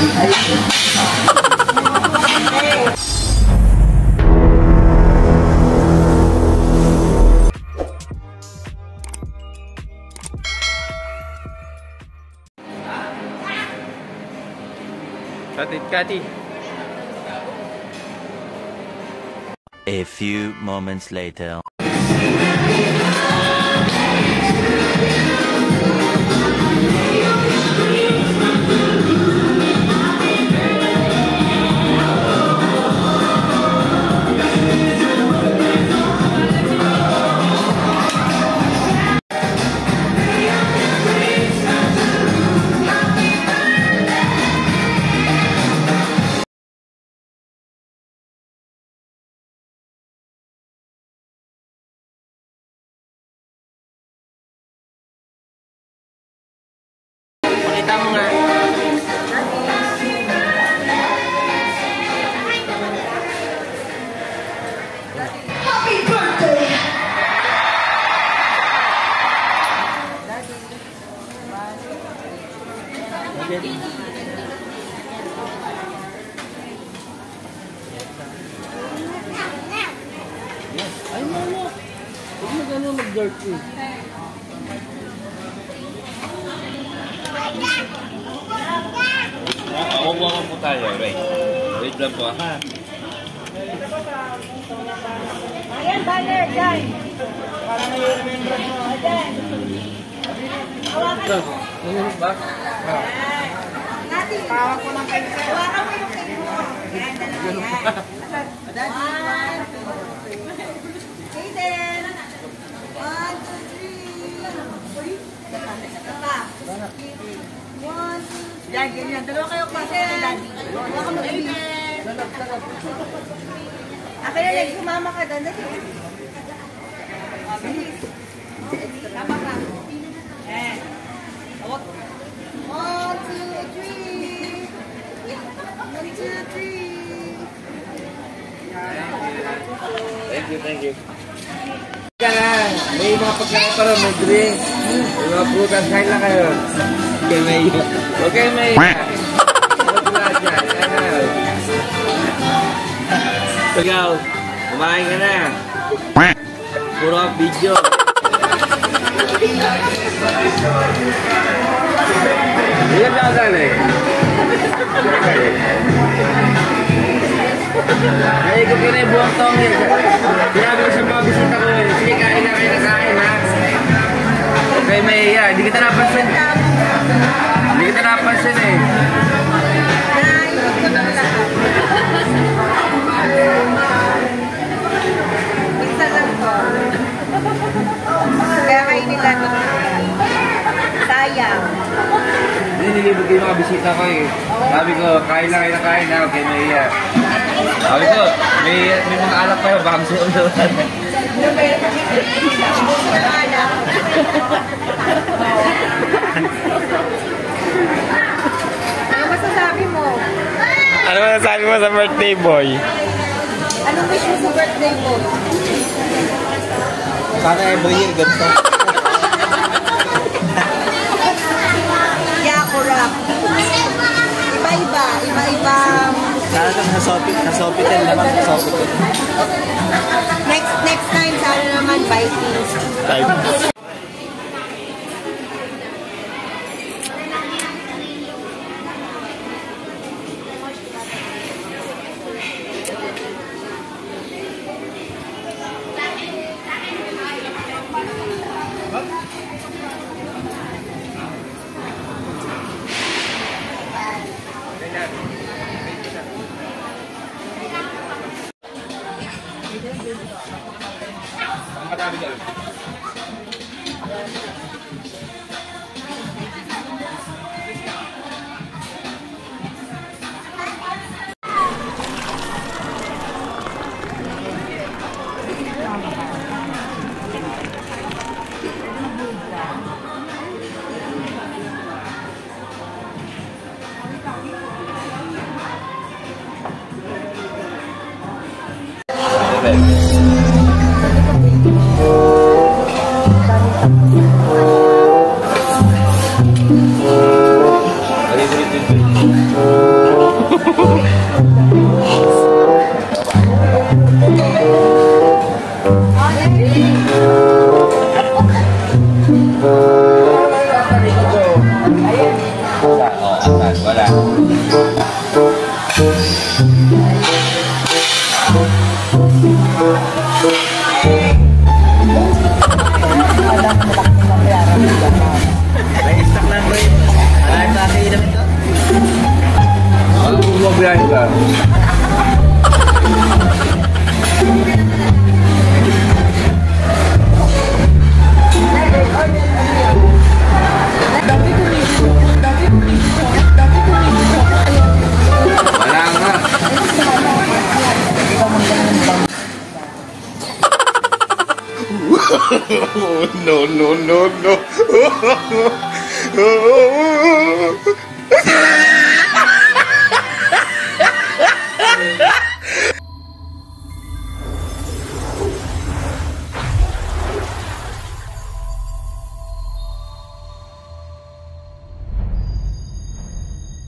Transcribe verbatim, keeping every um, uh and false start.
Hati-hati. A few moments later. Pakita mo nga. Happy birthday! Ay, mama. Huwag mo gano'n mag-jerk eh. Makukuha po tayo, right? Wait lang po, ha? Ayan, banner, dyan. Para may remember mo. Ayan. Hawakan mo. Ano ba? Natin. Pawak ko ng pencil. Hawakan mo yung cake mo. Ayan, dalawa. One, two, three. Aiden. One, two, three. Isa pa. One, two, three. Yan, ganyan. Dalawa kayo klase ng daddy. Hawakan mo, Aiden. Akin na lang, sumama ka doon. Bilis. Tama ka. Eh. One, two, three. One, two, three. Thank you, thank you. Ka lang. May mga pagkain pa rin, may drink. May mga prutas, kain lang kayo. Okay, may... Okay, may... Huwag lahat dyan. Yan. Ikaw, kumain ka na. Puro ang video. Ilan ka dali? Naikot ko na yung buwang tong yun. Sinabi ko sa mga bisita ko yun. Sige, kain na kayo na kain, ha? Okay, may iya. Hindi kita napansin. Hindi kita napansin eh. Isa lang ko. Kaya kayo nila no. Sayang. Hindi, nilibog ko yung mga bisita ko eh. Sabi ko, kain na kayo na kain, ha? Okay, may iya. Sabi ko, may, may mga alak pa yun. Baka masaya ulit. Ano masasabi mo? Ano masasabi mo sa birthday boy? Anong wish mo sa birthday mo? Sana every year ganito. Yakurap. Iba-iba. Iba-ibang... Sana ito sa Sofitel, sa Sofitel naman, sa Sofitel. Next next time, sana naman Vikings. Type. Madami ka. Oh, atas. Wala. May stock lang bro. Alam sa akin yun ito. Ano kung mabiyahe ka? Wala nga. No, no, no, no.